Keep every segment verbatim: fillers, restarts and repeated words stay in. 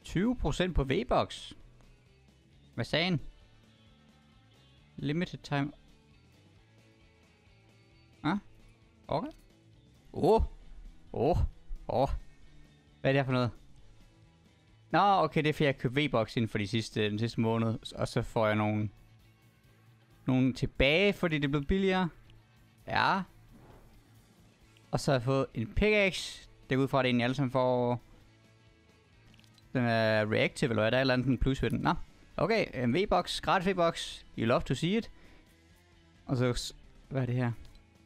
tyve procent på V-Box. Hvad sagde han? Limited time. Ah, okay. Åh. Åh. Åh. Hvad er det her for noget? Nå, okay, det er fordi jeg købte V-Box inden for de sidste, den sidste måned. Og så får jeg nogle... Nogle tilbage, fordi det blev billigere. Ja. Og så har jeg fået en pickaxe. Det er ud fra, at det egentlig alle sammen får... Den er reactive, eller hvad der er, eller andet plus ved den. Nå. Okay, en V-Box, gratis V-Box. You love to see it. Og så... Hvad er det her?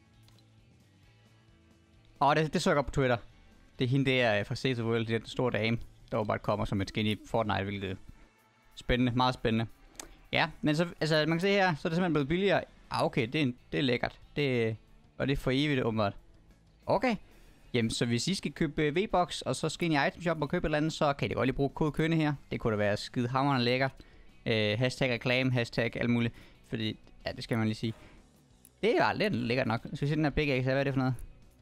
Åh, oh, det, det så jeg godt på Twitter. Det er hende der fra Save the World, den store dame, der bare kommer som et skin i Fortnite, hvilket er spændende, meget spændende. Ja, men så, altså, man kan se her, så er det simpelthen blevet billigere. Ah, okay, det er, det er lækkert. Det, og det er for evigt, åbenbart. Okay. Jamen, så hvis I skal købe V-Box, og så skal ind i itemshop og købe et eller andet, så kan I godt lige bruge kode kønne her. Det kunne da være skide hammerende lækkert. Uh, hashtag reklame, hashtag alt muligt. Fordi, ja, det skal man lige sige. Det er lidt lækkert nok. Så vi se den her pickaxe, hvad er det for noget?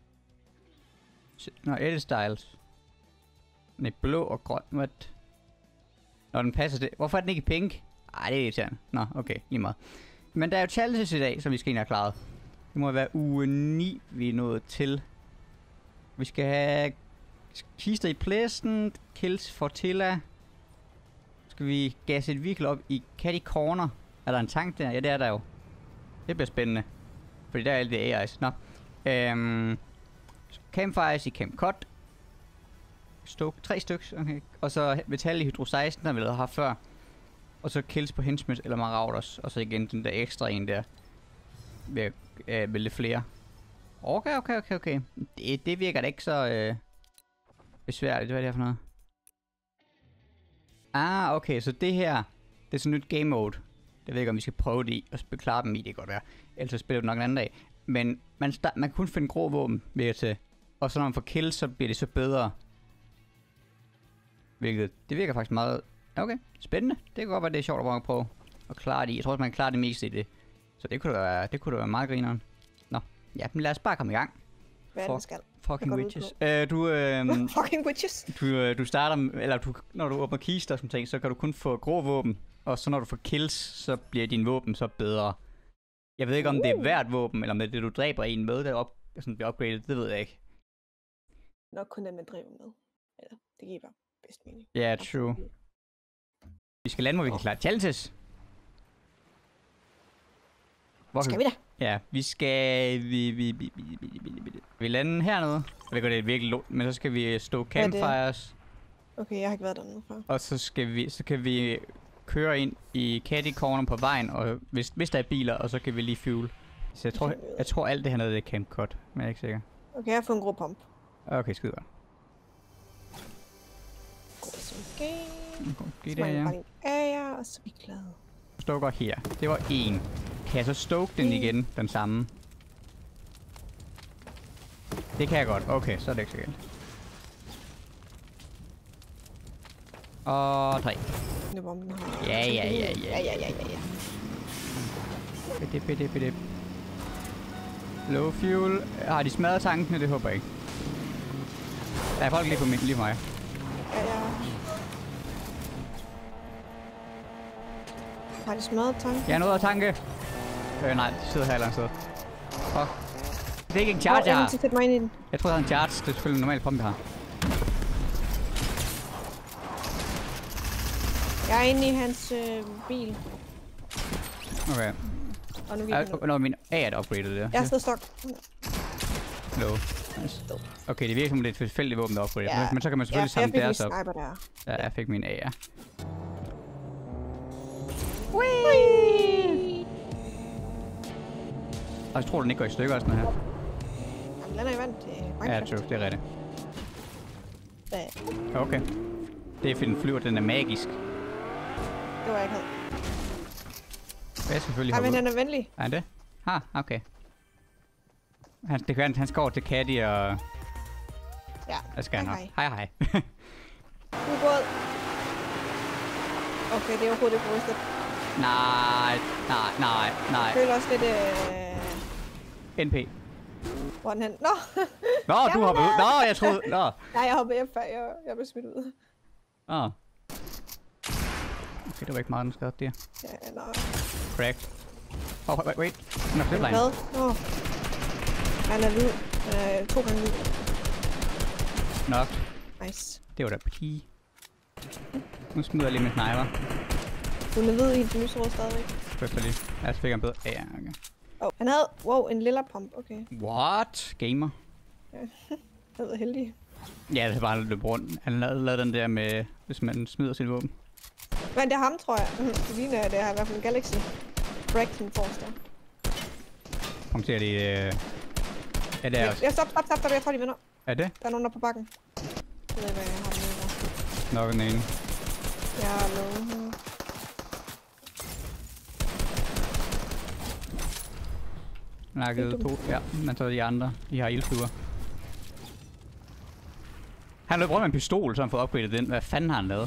Nå, edit styles. Den er blå og grøn, hvad? Nå, den passer det. Hvorfor er den ikke pink? Ej, det er irriterende. Nå, okay, lige meget. Men der er jo challenges i dag, som vi skal ind og have klaret. Det må være uge ni, vi er nået til. Vi skal have kister i Pleasant, kills Fortilla. Skal vi gasse et vehicle op i Catty Corner? Er der en tank der? Ja, det er der jo. Det bliver spændende. Fordi der er alle de A I's. Nå. Øhm, Campfires i Camp Cut. Stoke, tre stykker. Okay. Og så metal i Hydro seksten, der vi har haft før. Og så kills på Henchmith eller Marauders. Og så igen den der ekstra en der. Med, øh, med lidt flere. Okay, okay, okay, okay. Det, det virker da ikke så øh, besværligt. Hvad er det her for noget? Ah, okay. Så det her, det er sådan et nyt game mode. Jeg ved ikke, om vi skal prøve det i og beklare dem i. Det kan godt være. Ellers spiller du nok en anden dag. Men man, start, man kan kun finde grå våben, ved jeg til. Og så når man får kills, så bliver det så bedre. Hvilket, det virker faktisk meget... Okay, spændende. Det kan godt være, det er sjovt at prøve at klare det i. Jeg tror også, man kan klare det meste i det. Så det kunne da være, det kunne da være meget grineren. Nå, ja, men lad os bare komme i gang. Hvad er det, man skal? Fucking witches. Uh, du, uh, fucking witches? Du, uh, du starter, eller du, når du åbner kister som ting, så kan du kun få grå våben. Og så når du får kills, så bliver din våben så bedre. Jeg ved ikke, om uh. det er hvert våben, eller om det er det, du dræber en med, der op, sådan bliver upgraded. Det ved jeg ikke. Nok kun det, man dræber med. Eller, det giver bare bedst mening. Ja, yeah, true. Vi skal lande, hvor vi kan klare challenges. Hvor skal vi da? Ja, vi skal... Vi, vi, vi, vi, vi, vi, vi, vi lander hernede. Jeg ved, det er virkelig lort, men så skal vi stå campfires. Okay, jeg har ikke været dernede før. Og så skal vi, så kan vi køre ind i Catty Corner på vejen, og hvis, hvis der er biler, og så kan vi lige fuel. Så jeg tror, jeg, jeg tror alt det her nede er Camp Cut, men jeg er ikke sikker. Okay, jeg har fået en grå pump. Okay, skide godt. Okay. Giv det her. Ja, og så er vi glade. Stoker her. Det var en. Kan jeg så stoke den igen, den samme? Det kan jeg godt. Okay, så er det ikke så galt. Og tre. Ja, ja, ja, ja. Ja, ja, ja, ja, ja. Bidip, bidip, bidip. Low fuel. Har de smadret tankene? Det håber jeg ikke. Der er folk lige på min, lige mig. Ja, ja. Har de smadret tanken? Jeg er nået at tanke. Øh, nej, de sidder her et eller andet sted. Fuck. Det er ikke en charge, jeg har. Jeg mig ind i den. Jeg tror, jeg har en charge. Det er selvfølgelig en normal pump, jeg har. Jeg er inde i hans øh, bil. Okay. Og nu gik Nå, min A er upgraded der. Jeg er stadig stok. Low. Nice. Okay, det virker som det er et tilfældigt våben, der er upgraded. Ja. Men så kan man selvfølgelig ja, samle deres op. Der. Ja, jeg fik min A, ja. Whee! Og jeg tror, den ikke går i stykker og sådan noget her. Jamen, den er i vand til Minecraft. Ja, true, det er rigtigt. Hvad? Okay. Det er fordi den flyver, den er magisk. Det var jeg ikke havde. Jeg selvfølgelig Nej, men han er venlig. Er han det? Ha, okay. Han, det kan han skal over til Catty og... Ja, hvad skal han hej, hej hej. Ubåd. Okay, det er overhovedet ikke rustet. Nej, nej, nej, nej. Jeg føler også lidt... Øh... N P. Hvor er den hen? Nå! Nå, du hoppede ud. Nå, jeg troede... Nå. Nej, jeg hoppede hjem før. Jeg, jeg blev smidt ud. Åh. Okay, det var ikke meget, den skade der. Ja, eller... Cracked. Oh, wait, wait. Han er flipline. Hvad? Åh. Oh. Han er hvid. Han er to gange hvid. Nok. Nice. Det var da pige. Nu smider jeg lige min sniper. Hun er hvid i den lysrøde stadigvæk. Først lige. Jeg fik en bedre. Ja, ja, okay. Oh, han havde... Wow, en lilla pump. Okay. What? Gamer? Han var heldig. Ja, det er bare løb rundt. Han lavede, lavede den der med, hvis man smider sit våben. Men det er ham, tror jeg. Det ligner, det er i hvert fald en Galaxy. Braxton Forster. Punkterer de... Øh... Ja, det er også. Ja, stop, stop, stop, stop. Jeg tror, de vinder. Er det? Der er nogen der på bakken. Jeg ved ikke, hvad jeg har med. Nok den ene. Jeg har med. Nakket to. Ja, men så de andre. De har ildflyver. Han løb rundt med en pistol, så han får upgradet den. Hvad fanden har han lavet?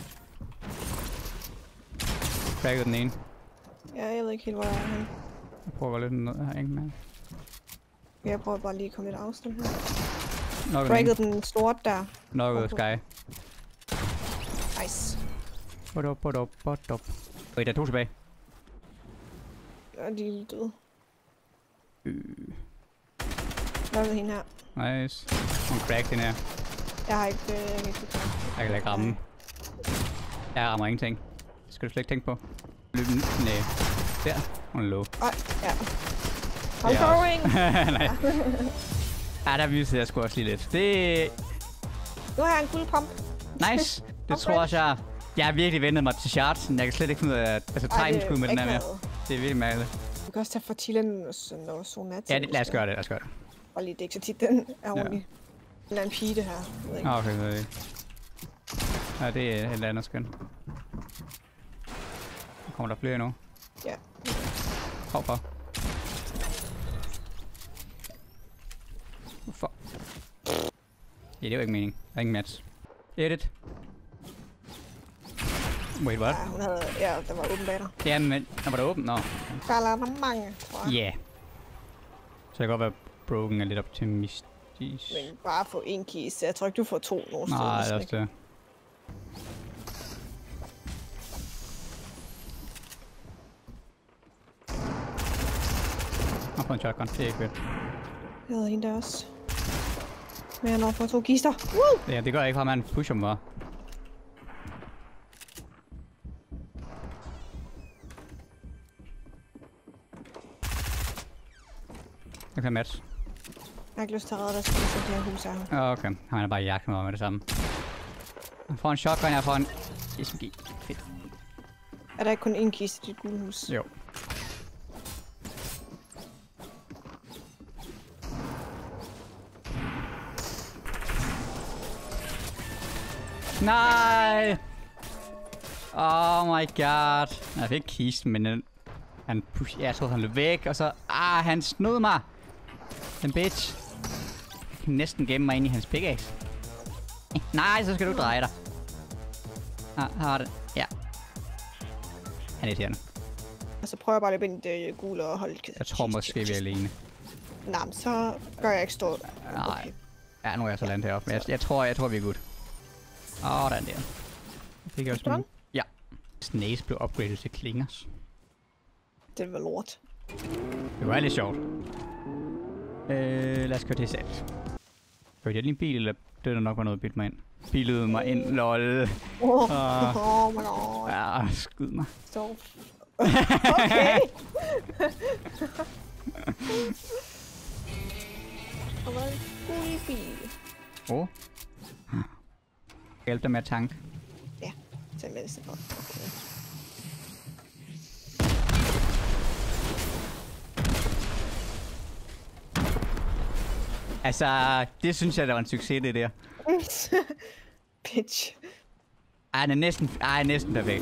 Cracket den ene. Ja, jeg ved ikke helt, hvor jeg er henne. Jeg prøver at gå lidt ned her, ikke mere. Jeg prøver bare lige at komme lidt afstand her. Nok Breaket den store der. Nok Sky. Nice. Bot up, bot up, bot up. Okay, der er to tilbage. Ja, de er døde. Øh. Hvad er hende her? Nice. Hun cracked den her. Jeg har ikke... Øh, jeg kan ikke fortælle. Jeg kan ikke ramme. Jeg rammer ingenting. Det skal du slet ikke tænke på. Løb den. Nej. Der. Hun er low. Ej, ja. I'm going! Nej. Ja, der viste jeg sgu også lige lidt. Det... Nu har jeg en cool pump. Nice. Det tror jeg også, jeg... Jeg har virkelig ventet mig til chargen. Jeg kan slet ikke finde ud af... Altså, timeskud med den her mere. Det er virkelig mærkeligt. Du kan også tage fortillen og Sonat. Ja, det, lad os gøre det. Lad os gøre det. Og lige, det er ikke så tit, den er ordentlig. Ja. Eller en pige, det her. Jeg ved ikke. Okay, det er ikke. Ja, det er et eller andet skøn. Kommer der flere nu? Ja. Hvorfor? Hvorfor? Ja, det var ikke mening. Der er ingen match. Edit. Wait, what? Ja, hun havde... Ja, der var åben bag dig. Ja, men... Der var der åbent? Nå. Der er der mange, tror jeg. Ja. Yeah. Så det kan godt være broken er lidt optimistisk. Men bare få en kiste. Jeg tror ikke, du får to nogen steder. Nej, det er også det. Jeg har fået en shotgun. Det er ikke fedt. Jeg havde hende der også. Men jeg når for to kister. Woo! Ja, det gør jeg ikke, for man pusher dem bare. Jeg kan match. Jeg har ikke lyst til at redde dig, så det her hus her. Okay, han er bare jagtet mig med det samme. Jeg får en shotgun, jeg får en S M G. Fedt. Er der ikke kun én kiste i dit gule hus? Jo. Nej! Oh my god. Jeg fik kisten, men den, han push, jeg troede han løb væk, og så... Ah, han snød mig! Den bitch. Jeg kan næsten gemme mig ind i hans pickaxe. Nej, så skal du dreje dig. Ah, her har det. Ja. Han er irriterende. Og så prøver jeg bare lidt ind i det gule og holde... Jeg tror måske, vi er alene. Nej, men så gør jeg ikke stort. Nej. Okay. Ja, nu er jeg så landet heroppe. Jeg, jeg, tror, jeg tror, vi er good. Åh, oh, den der. Fik jeg også min... Ja. Snace blev upgradet til klingers. Det var lort. Det var lidt sjovt. Øh, lad os køre til salg. Hørte jeg lige en bil, eller det der nok var noget bilt mig ind? Bilede mig ind, lol. Oh, uh, oh my god. Ja, skyd mig. Så. Okay. Og hvad en gul bil. Åh. Oh. Hjælp dig med at tanke. Ja, så med det godt. Okay. Altså, det synes jeg, der var en succes, det der. Bitch. Ej, den er næsten, ej, næsten perfekt.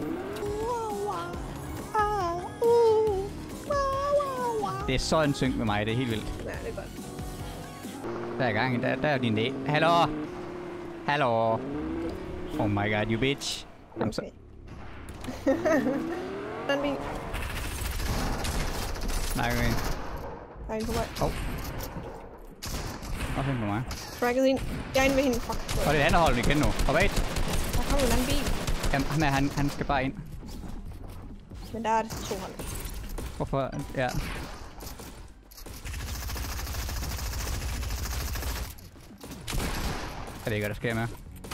Det er så en synk med mig, det er helt vildt. Ja, det er godt. Der er i gang, der, der er din dag. Hallo? Hallo? Oh my god, you bitch. Okay. Så... Den bil. Nej, okay. Der er en på vej. Åh. Oh. Også en på mig. Fraggede hende. Jeg er inde ved hende. Fuck. Og det er et andet hold, vi kender nu. Og wait. Der kommer en anden bil. Jamen, ham her, han, han skal bare ind. Men der er det to hold. Hvorfor? Ja. Jeg ved ikke, hvad der sker med.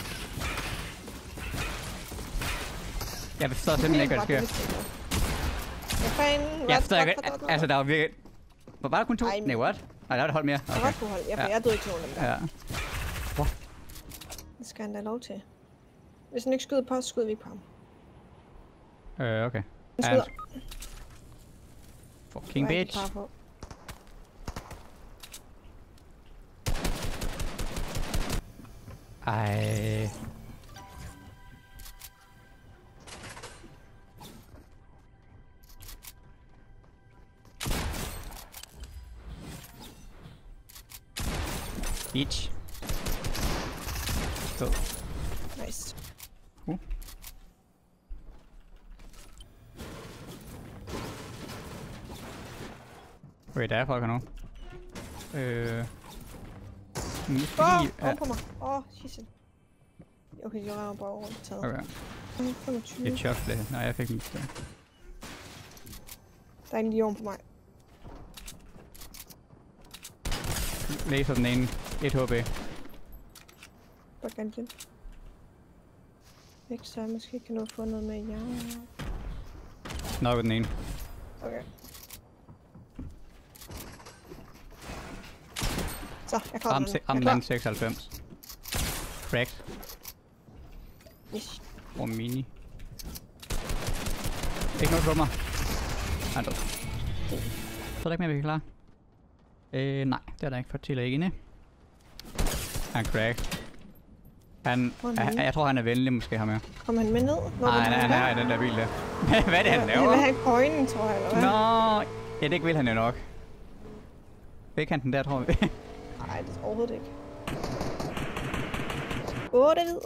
Jeg forstår simpelthen ikke, hvad der sker. Hvad fanden? Jeg forstår ikke, altså der var virkelig... Var der kun to? Nej, what? Nej, der var et hold mere. Der var to hold, ja, for jeg døde ikke nogen af dem der. Ja. Hvor? Det skal han da lov til. Hvis han ikke skyder på os, skyder vi ikke på ham. Øh, okay. Han skyder. Fucking bitch. Ej. Bitch. Stå. Nice. Uh. Okay, der er folk her nu. Øh... Åh, oh, på mig. Åh, oh, shit. Okay, jeg rammer bare rundt taget. Okay. femogtyve. Jeg tjørte det. Nej, jeg fik den. Der er en lige oven på mig. Laser den ene. et H P. Bare gerne igen. Ikke så jeg måske kan nå at få noget med jer. Nok den ene. Okay. Så, jeg kommer den. Ram den seksoghalvfems. Cracked. Yes. Og mini. Ikke noget på mig. Han død. Så er der ikke mere, vi kan klare. Øh, nej, det er der ikke for til ikke inde. Han cracked. Han, jeg, jeg tror han er venlig måske ham her. Kom han med ned? Hvor nej, nej, han er i den der bil der. Hvad er det han laver? Han vil have coinen, tror jeg, eller hvad? Nå, ja det vil han jo nok. Fik han den der, tror vi? Nej, det er overhovedet ikke. otte hvid.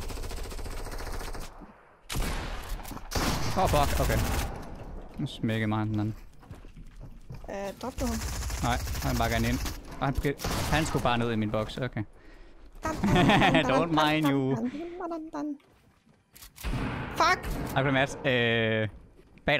Åh, oh, fuck, okay. Nu smækkede mig den anden. Øh, dræbte ham? Nej, han bare gerne ind. Og han, han skulle bare ned i min boks, okay. Don't mind you. Fuck! Okay, Mads. Øh... Bag dig.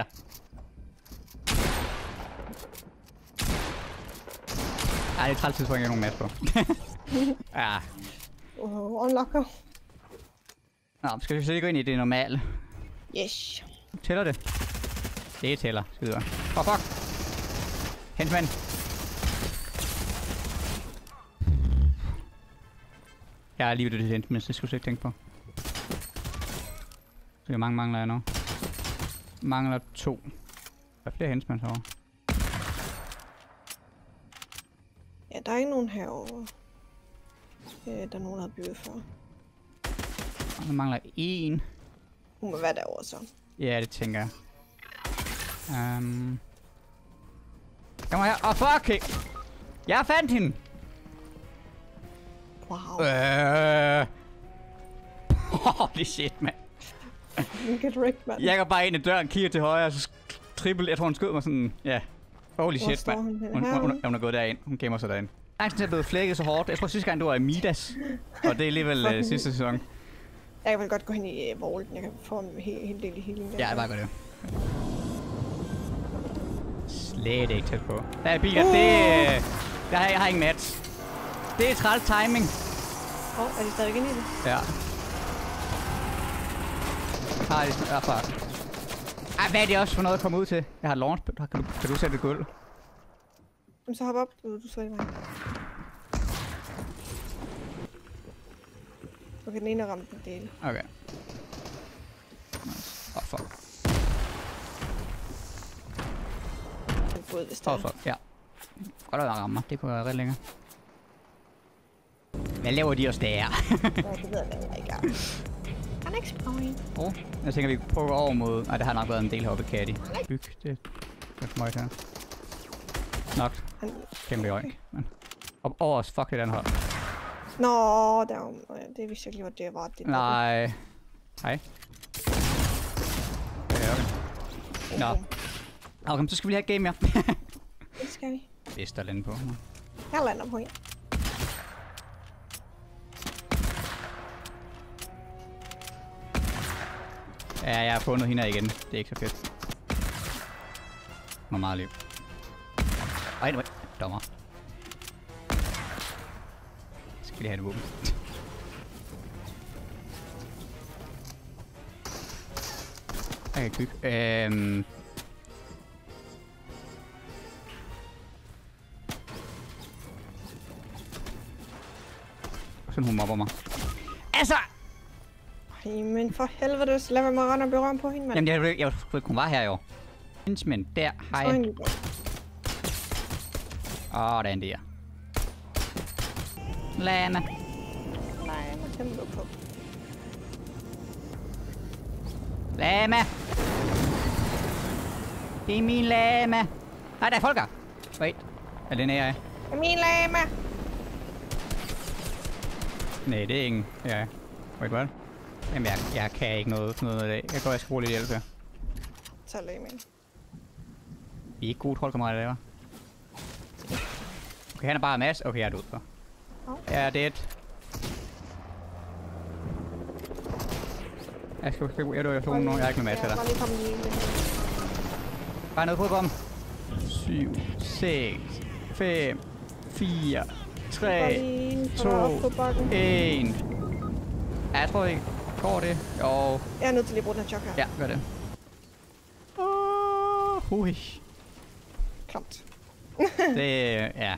Ej, det er træls tidspunkt, jeg har nogen Mads på. Ja. Oh, unlocker. Nå, skal vi så lige gå ind i det normale? Yes. Tæller det? Det tæller. Skide godt. Åh, oh, fuck! Hentmand! Jeg er lige ved det hent, men det skulle jeg ikke tænke på. Så hvor mange mangler jeg nu? Mangler to. Der er flere hensmænd herovre. Ja, der er ikke nogen herovre. Øh, der er nogen, der har bygget før. Der mangler en. Hun må være derovre så. Ja, det tænker jeg. Um... Kom her. Åh, oh, fuck! Jeg fandt hende! Wow. Øh... Holy shit, mand. Get wrecked, mand. Jeg går bare ind i døren, kigger til højre, og så trippel. Jeg tror, hun skød mig sådan... Ja. Holy Hvor shit, mand. Hun, hun, hun, hun, hun er gået derind. Hun gemmer sig derinde. Jeg er blevet flækket så hårdt. Jeg tror sidste gang, du var i Midas. Og det er alligevel uh, sidste sæson. Jeg kan vel godt gå hen i uh, Vaulten. Jeg kan få en hel, hel del i healing. Ja, jeg bare gør det. Slet ikke tæt på. Der er biler. Uh! Det jeg har, jeg har ingen match. Det er træls timing. Åh, oh, er de stadig inde i det? Ja. Har de... Ja, fuck. Ej, hvad er det også for noget at komme ud til? Jeg har launch. Kan du, kan du sætte et gulv? Jamen, så hop op. Du, du så i mig. Okay, den ene er ramt den del. Okay. Nice. Åh, oh, fuck. Den fod, hvis der Åh, oh, fuck. Ja. Godt at ramme mig. Det kunne være ret længere. Hvad laver de også der? Ja, det ved jeg ikke. Kan ikke sprøge. Åh, jeg tænker, vi prøver over mod... Nej, det har nok været en del heroppe, Caddy. Byg, det er for meget her. Nok. Kæmpe øjne. Men... Op over os, fuck det den hold. Nå, der var... Det vidste jeg ikke, hvad det var. Det Nej. Hej. Okay, okay. Nå. Okay, så skal vi lige have et game, ja. Det skal vi. Det der lande på. Jeg lander på jer. Ja, jeg har fundet hende igen. Det er ikke så fedt. Hvor meget liv. Ej, nu dommer. Skal lige have et våben. Jeg kan bygge. Øhm. Sådan hun mobber mig. Altså! Ej, men for helvede, så lad mig rende og berømme på hende, mand. Jamen, jeg, jeg, jeg, jeg hun var her jo. Men der, hej. Åh, oh, den der. Lama. Nej, jeg må tænke på. Lama. Det er min lama. Nej, der er folk her. Wait. Er det jeg? Det er min lama. Nej, det er ingen. Ja. Wait, hvad? Jamen, jeg, jeg kan ikke noget, noget af det. Jeg går, jeg skal bruge lidt hjælp her. Tag lige min. Vi er ikke gode troldkammerater, der var. Okay, han er bare masse. Okay, jeg er død for. Oh. Jeg er dead. Jeg skal jeg jeg jeg jeg jeg er ikke med masse der. Bare noget på bomben. syv, seks, fem, fire, tre, to, en. Ja, jeg tror ikke går det. Jo. Jeg er nødt til lige at bruge den her chok her. Ja, gør det. Åh, hui. Klamt. Det, ja.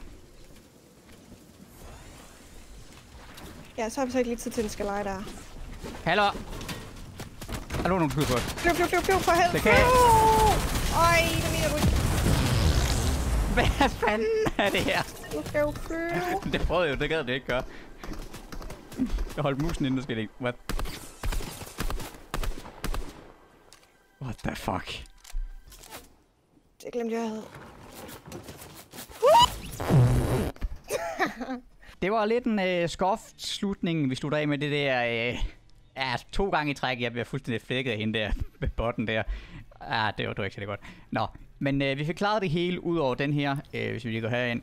Ja, så har vi så ikke lige tid til, at den skal lege der. Hallo. Er der nogen skud på det? Flyv, flyv, flyv, flyv, for helvede. Det kan jeg. Øj, det mener du ikke. Hvad fanden er det her? Du skal jo flyve. Det prøvede jeg jo, det gad det ikke gøre. Jeg holdt musen inden, der skal det ikke. What? What the fuck? Det glemte jeg, jeg havde. Det var lidt en øh, skoft slutning, vi slutter af med det der... Øh, ja, to gange i træk, jeg bliver fuldstændig flækket af hende der med botten der. Ah, det var, det var ikke så det godt. Nå, men øh, vi fik klaret det hele ud over den her, øh, hvis vi lige går herind.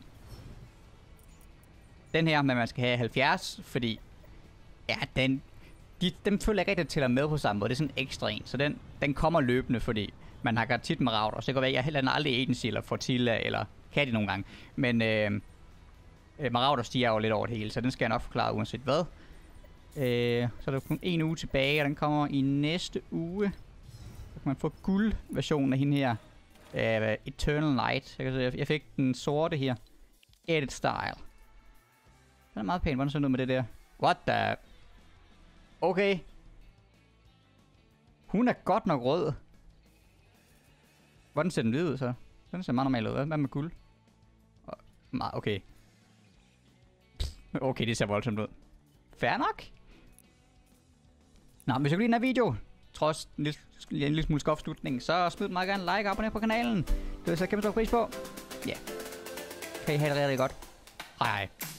Den her, men man skal have halvfjerds, fordi... Ja, den... De, dem føler jeg ikke rigtig tæller med på samme måde. Det er sådan ekstra en, så den, den kommer løbende, fordi man har tit med Marauder. Så det kan være, at jeg heller aldrig agency eller Fortilla, eller kan de nogle gange. Men øh, øh, Marauder stiger jo lidt over det hele, så den skal jeg nok forklare uanset hvad. Øh, så er der kun en uge tilbage, og den kommer i næste uge. Så kan man få guldversionen af hende her. Øh, Eternal Night. Jeg, kan se, jeg fik den sorte her. Edit Style. Den er meget pæn. Hvordan ser den ud med det der? What the... Okay. Hun er godt nok rød. Hvordan ser den hvid ud så? Den ser meget normal ud. Hvad med guld? Okay. Okay, det ser voldsomt ud. Fair nok. Nå, hvis jeg kunne lide den her video, trods en lille, en lille smule skofslutning, så smid meget gerne like og abonner på kanalen. Det vil jeg så kæmpe stor pris på. Ja. Yeah. Kan I have det rigtig godt. Hej hej.